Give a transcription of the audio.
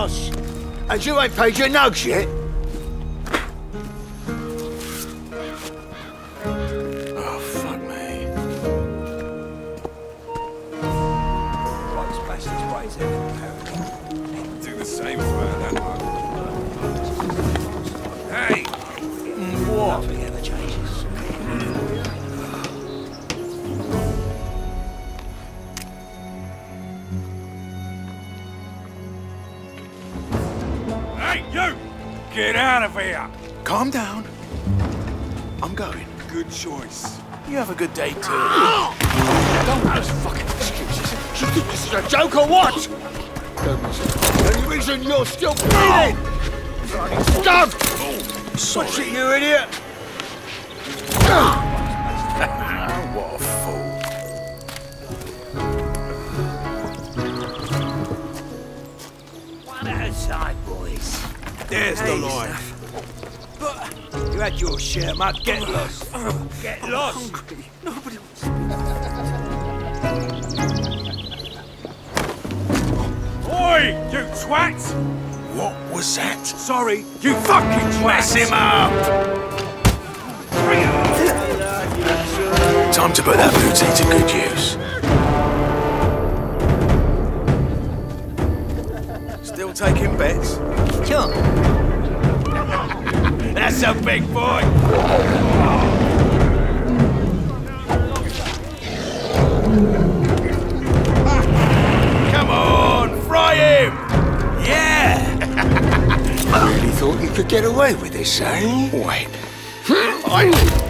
boss. And you ain't paid your nugs yet. Oh, fuck me. Do the same for that one. Hey! What? Nothing ever changes. Hey, you! Get out of here! Calm down. I'm going. Good choice. You have a good day, too. Don't those fucking excuses. You think this is a joke or what? The only reason you're still breathing! Stop! Sorry. What's it, you idiot? What a fool. One at a time, boys. There's the Hey, line. But you had your share, mate. Get lost. Get lost. Nobody wants Oi, you twat! What was that? Sorry, you fucking twat! Mess him up! Time to put that booty to good use. Still taking bets? Sure. That's a big boy! Come on, fry him! Yeah! Really thought you could get away with this, eh? Wait. I